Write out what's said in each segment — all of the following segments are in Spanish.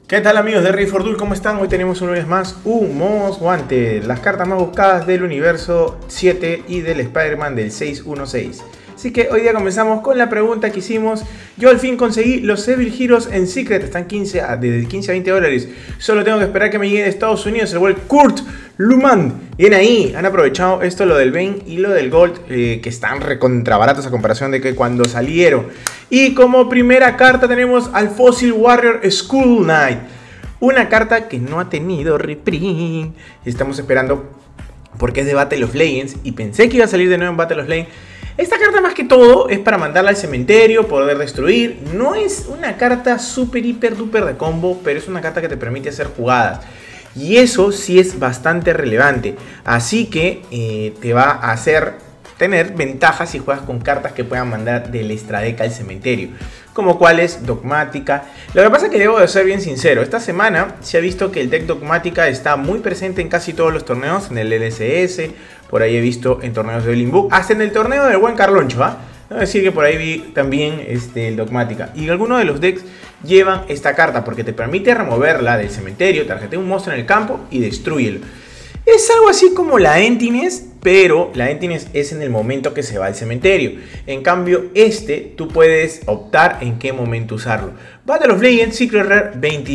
¿Qué tal amigos de Ready for Duel? ¿Cómo están? Hoy tenemos una vez más un Most Wanted, las cartas más buscadas del universo 7 y del Spider-Man del 616. Así que hoy día comenzamos con la pregunta que hicimos. Yo al fin conseguí los Evil Heroes en Secret, están desde 15 a 20 dólares. Solo tengo que esperar que me llegue de Estados Unidos el buen Kurt Lumand. Bien ahí, han aprovechado esto, lo del Bane y lo del Gold, que están recontra baratos a comparación de que cuando salieron. Y como primera carta tenemos al Fossil Warrior Skull Knight. Una carta que no ha tenido reprint. Estamos esperando porque es de Battle of Legends y pensé que iba a salir de nuevo en Battle of Legends. Esta carta más que todo es para mandarla al cementerio, poder destruir. No es una carta super hiper duper de combo, pero es una carta que te permite hacer jugadas. Y eso sí es bastante relevante. Así que te va a hacer tener ventajas si juegas con cartas que puedan mandar del extra deck al cementerio. Como cuáles, Dogmática. Lo que pasa es que debo de ser bien sincero. Esta semana se ha visto que el deck Dogmática está muy presente en casi todos los torneos. En el LCS, por ahí he visto en torneos de Limbo, hasta en el torneo del buen Carloncho, ¿ah? Debo decir que por ahí vi también el Dogmática. Y algunos de los decks llevan esta carta porque te permite removerla del cementerio, tarjetea un monstruo en el campo y destrúyelo. Es algo así como la Emptiness, pero la Emptiness es en el momento que se va al cementerio. En cambio, tú puedes optar en qué momento usarlo. Battle of Legends, Secret Rare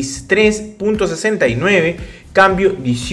23.69, cambio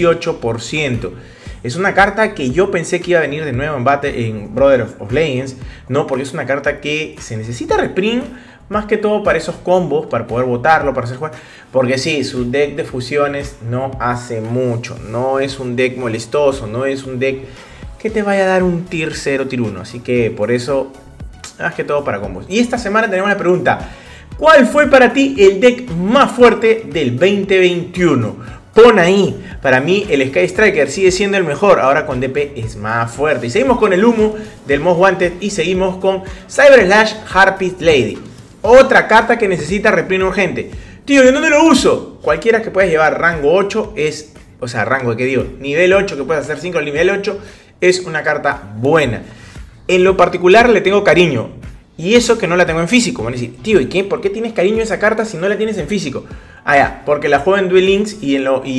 18%. Es una carta que yo pensé que iba a venir de nuevo en Brother of Legends, no, porque es una carta que se necesita reprint, más que todo para esos combos, para poder botarlo, para hacer jugar. Porque sí, su deck de fusiones no hace mucho. No es un deck molestoso, no es un deck que te vaya a dar un tier 0, tier 1. Así que por eso, más que todo para combos. Y esta semana tenemos una pregunta. ¿Cuál fue para ti el deck más fuerte del 2021? Pon ahí. Para mí el Sky Striker sigue siendo el mejor. Ahora con DP es más fuerte. Y seguimos con el humo del Most Wanted. Y seguimos con Cyber Slash Harpist Lady. Otra carta que necesita reprint urgente. Tío, ¿de dónde lo uso? Cualquiera que puedas llevar rango 8 es... O sea, rango, ¿qué digo? Nivel 8, que puedes hacer 5 al nivel 8. Es una carta buena. En lo particular le tengo cariño. Y eso que no la tengo en físico. Van a decir, tío, ¿y qué? ¿Por qué tienes cariño a esa carta si no la tienes en físico? Ah, ya, porque la juego en Duel Links y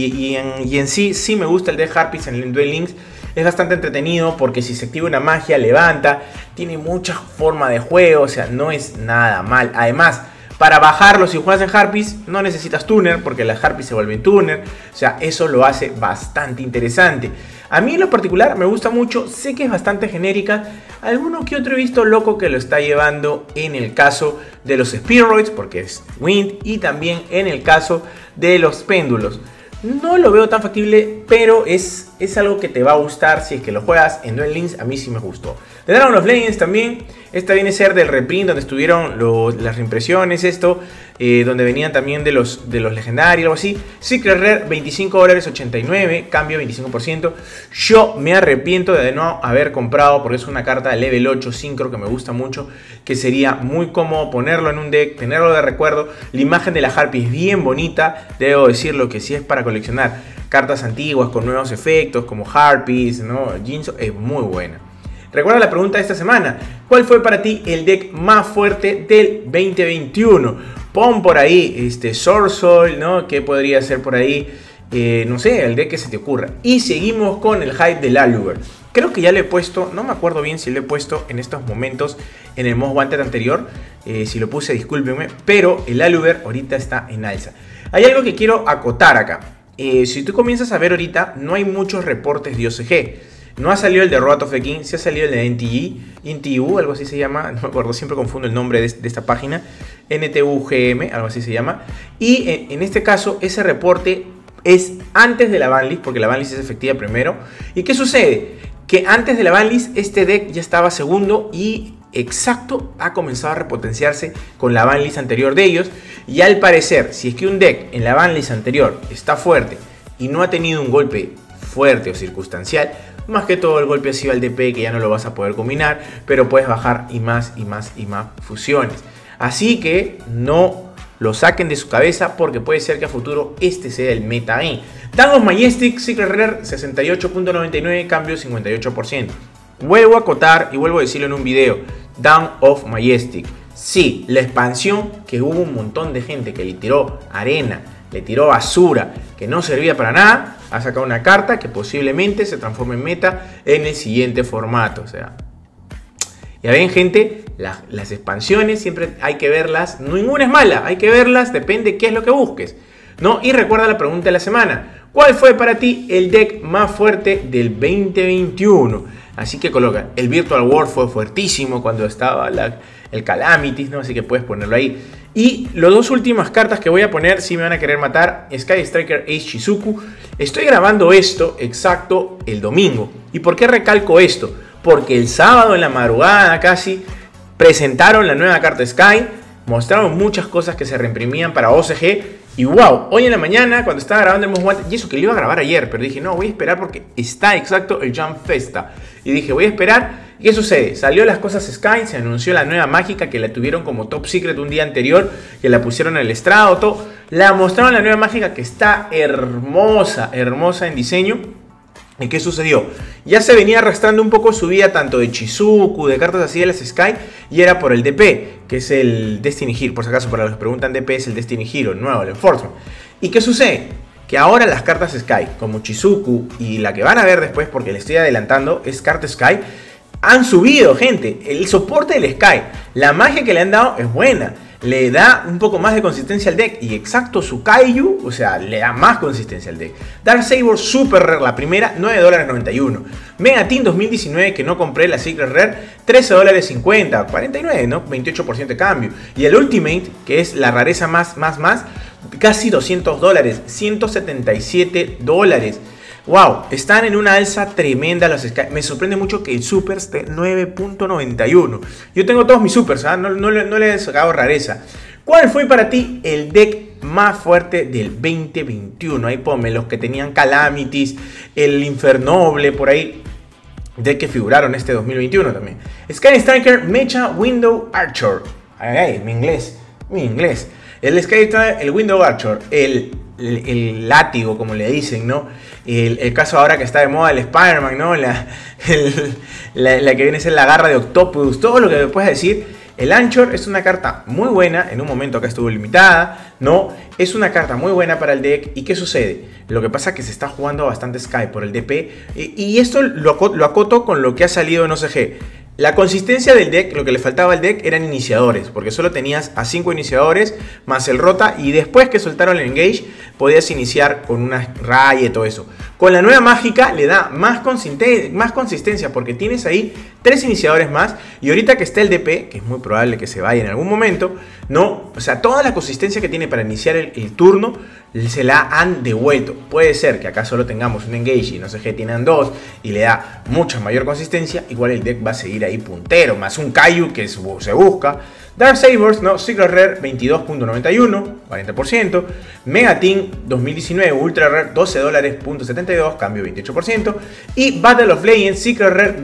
en sí me gusta el de Harpist en el Duel Links. Es bastante entretenido porque si se activa una magia, levanta. Tiene mucha forma de juego, o sea, no es nada mal. Además, para bajarlo si juegas en Harpist, no necesitas tuner porque la Harpist se vuelve en tuner. O sea, eso lo hace bastante interesante. A mí en lo particular me gusta mucho, sé que es bastante genérica. Alguno que otro he visto loco que lo está llevando en el caso de los Spheroids, porque es Wind, y también en el caso de los péndulos. No lo veo tan factible, pero es algo que te va a gustar si es que lo juegas en Duel Links. A mí sí me gustó. De Dragon of Legends también. Esta viene a ser del reprint donde estuvieron las reimpresiones, donde venían también de los legendarios, algo así. Secret Rare, $25.89, cambio 25%. Yo me arrepiento de no haber comprado, porque es una carta de level 8 Synchro que me gusta mucho, que sería muy cómodo ponerlo en un deck, tenerlo de recuerdo. La imagen de la Harpy es bien bonita, debo decirlo que si es para coleccionar cartas antiguas con nuevos efectos como Harpies, ¿no? Jinzo, es muy buena. Recuerda la pregunta de esta semana. ¿Cuál fue para ti el deck más fuerte del 2021? Pon por ahí Sorcerer, ¿no? ¿Qué podría ser por ahí? No sé, el deck que se te ocurra. Y seguimos con el hype del Aluber. Creo que ya le he puesto, no me acuerdo bien si lo he puesto en estos momentos en el Most Wanted anterior. Si lo puse, discúlpenme. Pero el Aluber ahorita está en alza. Hay algo que quiero acotar acá. Si tú comienzas a ver ahorita, no hay muchos reportes de OCG. No ha salido el de Road of the King, sí ha salido el de NTU, algo así se llama, no me acuerdo, siempre confundo el nombre de esta página, NTUGM, algo así se llama. Y en este caso, ese reporte es antes de la banlist, porque la banlist es efectiva primero. ¿Y qué sucede? Que antes de la banlist, este deck ya estaba segundo y exacto ha comenzado a repotenciarse con la banlist anterior de ellos. Y al parecer, si es que un deck en la banlist anterior está fuerte y no ha tenido un golpe fuerte o circunstancial, más que todo el golpe ha sido al DP, que ya no lo vas a poder combinar, pero puedes bajar y más fusiones. Así que no lo saquen de su cabeza porque puede ser que a futuro este sea el meta. Dawn of Majestic, Secret Rare 68.99, cambio 58%. Vuelvo a acotar y vuelvo a decirlo en un video. Dawn of Majestic. Sí, la expansión que hubo un montón de gente que le tiró arena, le tiró basura que no servía para nada, ha sacado una carta que posiblemente se transforme en meta en el siguiente formato. O sea, ya ven, gente, las expansiones siempre hay que verlas, ninguna es mala, hay que verlas, depende qué es lo que busques, ¿no? Y recuerda la pregunta de la semana: ¿cuál fue para ti el deck más fuerte del 2021? Así que coloca, el Virtual War fue fuertísimo cuando estaba el Calamities, ¿no? Así que puedes ponerlo ahí. Y las dos últimas cartas que voy a poner, si me van a querer matar: Sky Striker Ace Shizuku. Estoy grabando esto exacto el domingo. ¿Y por qué recalco esto? Porque el sábado en la madrugada casi presentaron la nueva carta Sky, mostraron muchas cosas que se reimprimían para OCG. Y wow, hoy en la mañana cuando estaba grabando el Most Wanted, y eso que lo iba a grabar ayer, pero dije no, voy a esperar porque está exacto el Jump Festa. Y dije voy a esperar. ¿Y qué sucede? Salió las cosas Sky, se anunció la nueva mágica que la tuvieron como top secret un día anterior, que la pusieron en el estrado, todo. La mostraron la nueva mágica que está hermosa, hermosa en diseño. ¿Y qué sucedió? Ya se venía arrastrando un poco su vida tanto de Shizuku, de cartas así de las Sky, y era por el DP, que es el Destiny Hero. Por si acaso, para los que preguntan, DP es el Destiny Hero, el nuevo, el Enforcement. ¿Y qué sucede? Que ahora las cartas Sky, como Shizuku y la que van a ver después, porque le estoy adelantando, es carta Sky, han subido, gente. El soporte del Sky, la magia que le han dado es buena. Le da un poco más de consistencia al deck. Y exacto, su Kaiju, o sea, le da más consistencia al deck. Darksaber Super Rare, la primera, $9.91. Megateam 2019, que no compré la Secret Rare, $13.50. 49, ¿no? 28% de cambio. Y el Ultimate, que es la rareza más, casi $200. $177. Wow, están en una alza tremenda los Sky. Me sorprende mucho que el Super esté 9.91. Yo tengo todos mis Supers, ¿eh? no le he sacado rareza. ¿Cuál fue para ti el deck más fuerte del 2021? Ahí ponme los que tenían Calamities, el Infernoble, por ahí. Deck que figuraron este 2021 también. Sky Striker Mecha Window Archer. Ay, mi inglés. El Sky Striker, el Window Archer, el látigo, como le dicen, ¿no? El caso ahora que está de moda, el Spider-Man, ¿no? La que viene a ser la garra de Octopus, todo lo que me puedes decir. El Anchor es una carta muy buena, en un momento acá estuvo limitada, ¿no? Es una carta muy buena para el deck. ¿Y qué sucede? Lo que pasa es que se está jugando bastante Sky por el DP, y esto lo acoto con lo que ha salido en OCG. La consistencia del deck, lo que le faltaba al deck eran iniciadores, porque solo tenías a 5 iniciadores más el Rota, y después que soltaron el Engage podías iniciar con una raya y todo eso. Con la nueva mágica le da más consistencia, porque tienes ahí 3 iniciadores más, y ahorita que está el DP, que es muy probable que se vaya en algún momento, ¿no? O sea, toda la consistencia que tiene para iniciar el turno se la han devuelto. Puede ser que acá solo tengamos un Engage y no sé qué, tienen 2 y le da mucha mayor consistencia. Igual el deck va a seguir ahí puntero, más un Kaiju que se busca. Darksabers, ¿no? Secret Rare 22.91, 40%. Megateam 2019 Ultra Rare $12.72, cambio 28%. Y Battle of Legends Secret Rare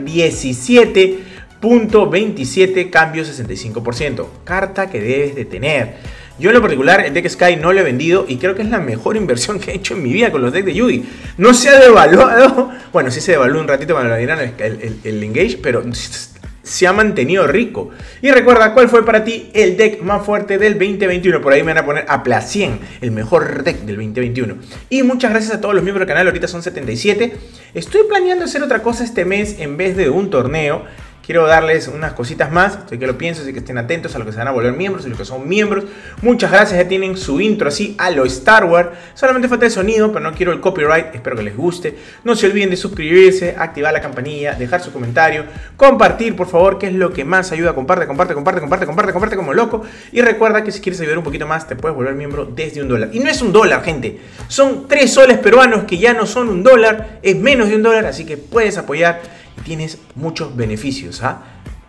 17.27, cambio 65%. Carta que debes de tener. Yo en lo particular el deck Sky no lo he vendido y creo que es la mejor inversión que he hecho en mi vida con los decks de Yugi. No se ha devaluado, bueno, sí se devaluó un ratito cuando lo dirán el Engage, pero se ha mantenido rico. Y recuerda, ¿cuál fue para ti el deck más fuerte del 2021? Por ahí me van a poner a Placien, el mejor deck del 2021. Y muchas gracias a todos los miembros del canal, ahorita son 77. Estoy planeando hacer otra cosa este mes en vez de un torneo. Quiero darles unas cositas más, estoy que lo pienso, así que estén atentos a los que se van a volver miembros y los que son miembros. Muchas gracias, ya tienen su intro así a lo Star Wars. Solamente falta el sonido, pero no quiero el copyright, espero que les guste. No se olviden de suscribirse, activar la campanilla, dejar su comentario, compartir por favor, que es lo que más ayuda. Comparte como loco. Y recuerda que si quieres ayudar un poquito más, te puedes volver miembro desde $1. Y no es $1, gente, son 3 soles peruanos que ya no son $1, es menos de $1, así que puedes apoyar. Tienes muchos beneficios, ¿ah?